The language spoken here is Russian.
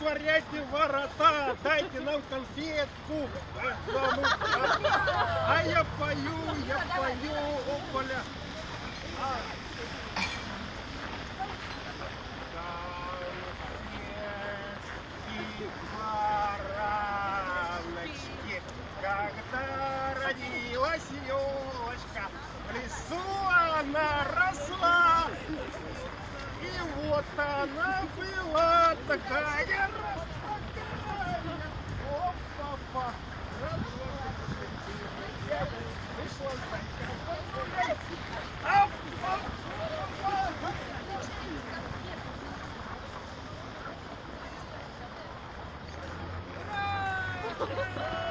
отворяйте ворота, дайте нам конфетку. А я пою, ополя. Бараночки, когда родилась елочка, в лесу она росла, и вот она была такая опа-па. Вышла зайка. Ура!